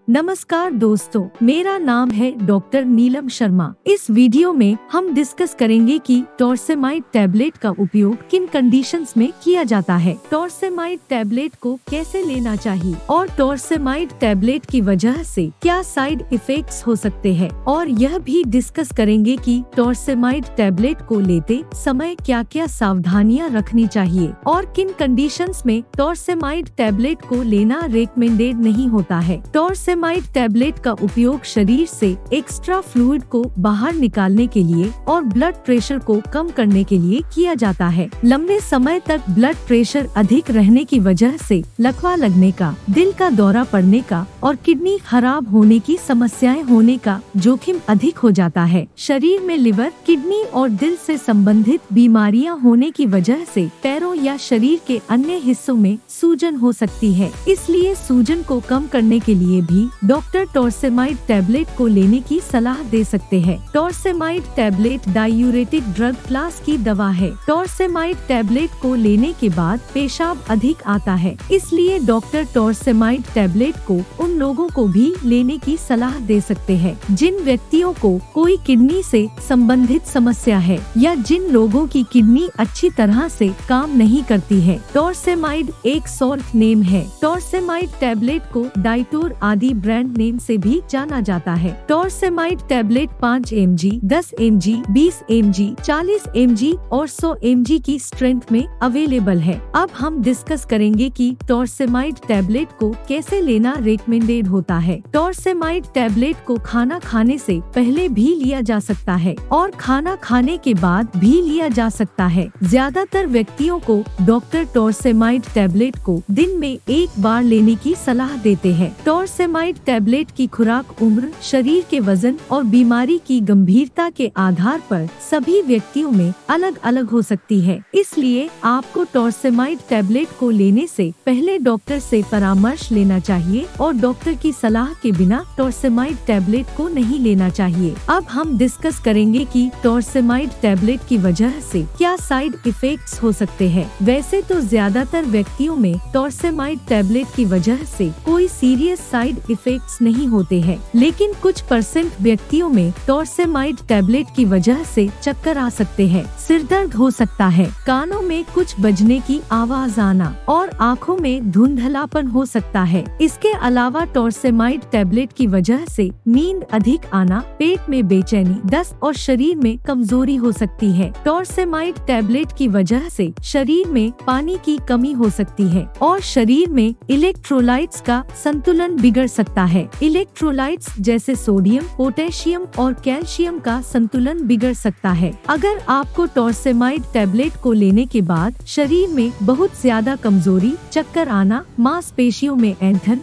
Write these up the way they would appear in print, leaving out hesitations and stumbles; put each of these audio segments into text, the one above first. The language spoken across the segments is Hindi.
नमस्कार दोस्तों, मेरा नाम है डॉक्टर नीलम शर्मा। इस वीडियो में हम डिस्कस करेंगे कि टॉर्सेमाइड टैबलेट का उपयोग किन कंडीशंस में किया जाता है, टॉर्सेमाइड टैबलेट को कैसे लेना चाहिए और टॉर्सेमाइड टैबलेट की वजह से क्या साइड इफेक्ट्स हो सकते हैं, और यह भी डिस्कस करेंगे कि टॉर्सेमाइड टैबलेट को लेते समय क्या क्या सावधानियां रखनी चाहिए और किन कंडीशंस में टॉर्सेमाइड टैबलेट को लेना रेकमेंडेड नहीं होता है। टॉर्सेमाइड टैबलेट का उपयोग शरीर से एक्स्ट्रा फ्लूइड को बाहर निकालने के लिए और ब्लड प्रेशर को कम करने के लिए किया जाता है। लंबे समय तक ब्लड प्रेशर अधिक रहने की वजह से लकवा लगने का, दिल का दौरा पड़ने का और किडनी खराब होने की समस्याएं होने का जोखिम अधिक हो जाता है। शरीर में लिवर, किडनी और दिल से संबंधित बीमारियां होने की वजह से पैरों या शरीर के अन्य हिस्सों में सूजन हो सकती है। इसलिए सूजन को कम करने के लिए भी डॉक्टर टॉर्सेमाइड टैबलेट को लेने की सलाह दे सकते हैं। Torsemide tablet diuretic drug class की दवा है। टॉर्सेमाइड टैबलेट को लेने के बाद पेशाब अधिक आता है, इसलिए डॉक्टर टॉर्सेमाइड टैबलेट को उन लोगों को भी लेने की सलाह दे सकते हैं जिन व्यक्तियों को कोई किडनी से संबंधित समस्या है या जिन लोगों की किडनी अच्छी तरह से काम नहीं करती है। टॉर्सेमाइड एक सॉल्ट नेम है। टॉर्सेमाइड टैबलेट को डाइटोर आदि ब्रांड नेम से भी जाना जाता है। Torsemide tablet 5 mg, 10 mg, 20 mg, 40 mg और 100 mg की स्ट्रेंथ में अवेलेबल है। अब हम डिस्कस करेंगे कि टॉर्सेमाइड टैबलेट को कैसे लेना रेकमेंडेड होता है। टॉर्सेमाइड टैबलेट को खाना खाने से पहले भी लिया जा सकता है और खाना खाने के बाद भी लिया जा सकता है। ज्यादातर व्यक्तियों को डॉक्टर टॉर्सेमाइड टैबलेट को दिन में एक बार लेने की सलाह देते हैं। टॉर्सेमाइड टैबलेट की खुराक उम्र, शरीर के वजन और बीमारी की गंभीरता के आधार पर सभी व्यक्तियों में अलग अलग हो सकती है। इसलिए आपको टॉर्सेमाइड टैबलेट को लेने से पहले डॉक्टर से परामर्श लेना चाहिए और डॉक्टर की सलाह के बिना टॉर्सेमाइड टैबलेट को नहीं लेना चाहिए। अब हम डिस्कस करेंगे कि टॉर्सेमाइड टैबलेट की वजह से क्या साइड इफेक्ट्स हो सकते हैं। वैसे तो ज्यादातर व्यक्तियों में टॉर्सेमाइड टैबलेट की वजह से कोई सीरियस साइड इफेक्ट्स नहीं होते हैं, लेकिन कुछ % व्यक्तियों में टॉर्सेमाइड टैबलेट की वजह से चक्कर आ सकते हैं, सिर दर्द हो सकता है, कानों में कुछ बजने की आवाज आना और आँखों में धुंधलापन हो सकता है। इसके अलावा टॉर्सेमाइड टैबलेट की वजह से नींद अधिक आना, पेट में बेचैनी, दस्त और शरीर में कमजोरी हो सकती है। टॉर्सेमाइड टैबलेट की वजह से शरीर में पानी की कमी हो सकती है और शरीर में इलेक्ट्रोलाइट्स का संतुलन बिगड़ सकता है। इलेक्ट्रोलाइट्स जैसे सोडियम, पोटेशियम और कैल्शियम का संतुलन बिगड़ सकता है। अगर आपको टॉर्सेमाइड टैबलेट को लेने के बाद शरीर में बहुत ज्यादा कमजोरी, चक्कर आना, मांसपेशियों में ऐंठन,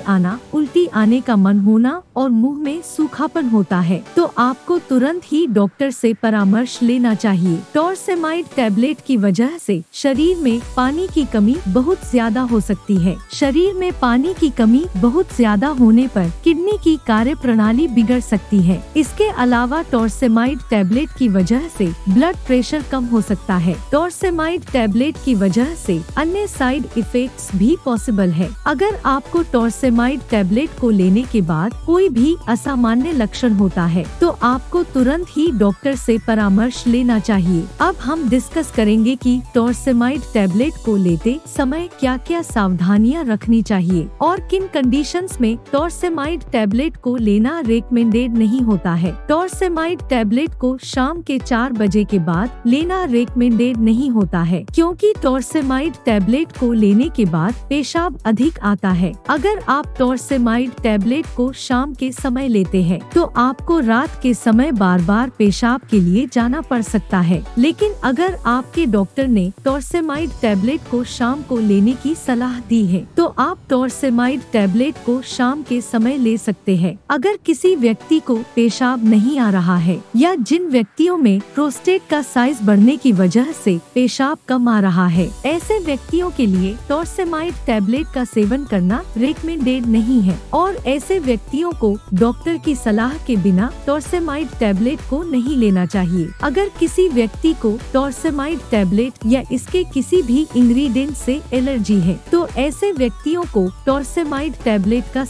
उल्टी आने का मन होना और मुंह में सूखापन होता है, तो आपको तुरंत ही डॉक्टर से परामर्श लेना चाहिए। टॉर्सेमाइड टैबलेट की वजह से शरीर में पानी की कमी बहुत ज्यादा हो सकती है। शरीर में पानी की कमी बहुत ज्यादा होने पर किडनी की कार्य प्रणाली बिगड़ सकती है। इसके अलावा टॉर्सेमाइड टैबलेट की वजह से ब्लड प्रेशर कम हो सकता है। टॉर्सेमाइड टैबलेट की वजह से अन्य साइड इफेक्ट्स भी पॉसिबल है। अगर आपको टॉर्सेमाइड टैबलेट को लेने के बाद कोई भी असामान्य लक्षण होता है, तो आपको तुरंत ही डॉक्टर से परामर्श लेना चाहिए। अब हम डिस्कस करेंगे कि टॉर्सेमाइड टैबलेट को लेते समय क्या क्या सावधानियां रखनी चाहिए और किन कंडीशंस में टॉर्सेमाइड टैबलेट को लेना रेकमेंडेड नहीं होता है। टॉर्सेमाइड टैबलेट को शाम के 4 बजे के बाद लेना रेकमेंडेड नहीं होता है, क्योंकि टॉर्सेमाइड टैबलेट को लेने के बाद पेशाब अधिक आता है। अगर आप टॉर्सेमाइड टैबलेट को शाम के समय लेते हैं, तो आपको रात के समय बार बार पेशाब के लिए जाना पड़ सकता है। लेकिन अगर आपके डॉक्टर ने टॉर्सेमाइड टैबलेट को शाम को लेने की सलाह दी है, तो आप टॉर्सेमाइड टैबलेट को शाम के समय ले सकते हैं। अगर किसी व्यक्ति को पेशाब नहीं आ रहा है या जिन व्यक्तियों में प्रोस्टेट का साइज बढ़ने की वजह से पेशाब कम आ रहा है, ऐसे व्यक्तियों के लिए टॉर्सेमाइड टैबलेट का सेवन करना रेकमेंडेड नहीं है और ऐसे व्यक्तियों को डॉक्टर की सलाह के बिना टॉर्सेमाइड टैबलेट को नहीं लेना चाहिए। अगर किसी व्यक्ति को टॉर्सेमाइड टैबलेट या इसके किसी भी इंग्रेडिएंट से एलर्जी है, तो ऐसे व्यक्तियों को टॉर्सेमाइड टैबलेट का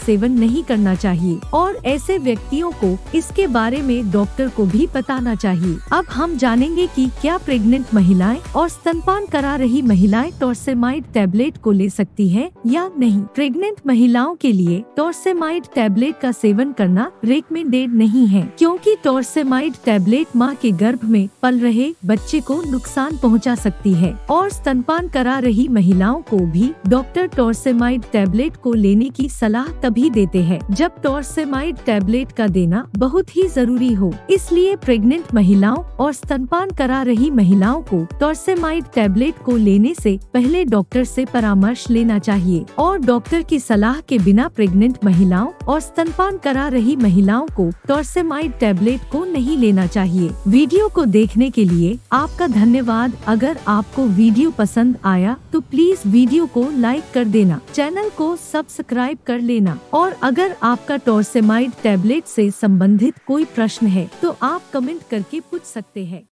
सेवन नहीं करना चाहिए और ऐसे व्यक्तियों को इसके बारे में डॉक्टर को भी बताना चाहिए। अब हम जानेंगे कि क्या प्रेग्नेंट महिलाएं और स्तनपान करा रही महिलाएं टॉर्सेमाइड टैबलेट को ले सकती हैं या नहीं। प्रेग्नेंट महिलाओं के लिए टॉर्सेमाइड टैबलेट का सेवन करना रेकमेंडेड नहीं है, क्योंकि टॉर्सेमाइड टैबलेट मां के गर्भ में पल रहे बच्चे को नुकसान पहुंचा सकती है और स्तनपान करा रही महिलाओं को भी डॉक्टर टॉर्सेमाइड टैबलेट को लेने की सलाह तभी देते हैं जब टॉर्सेमाइड टैबलेट का देना बहुत ही जरूरी हो। इसलिए प्रेग्नेंट महिलाओं और स्तनपान करा रही महिलाओं को टॉर्सेमाइड टैबलेट को लेने से पहले डॉक्टर से परामर्श लेना चाहिए और डॉक्टर की सलाह के बिना प्रेग्नेंट महिलाओं और स्तनपान करा रही महिलाओं को टॉर्सेमाइड टैबलेट को नहीं लेना चाहिए। वीडियो को देखने के लिए आपका धन्यवाद। अगर आपको वीडियो पसंद आया तो प्लीज वीडियो को लाइक कर देना, चैनल को सब्सक्राइब कर लेना और अगर आपका टॉर्सेमाइड टैबलेट से संबंधित कोई प्रश्न है तो आप कमेंट करके पूछ सकते हैं।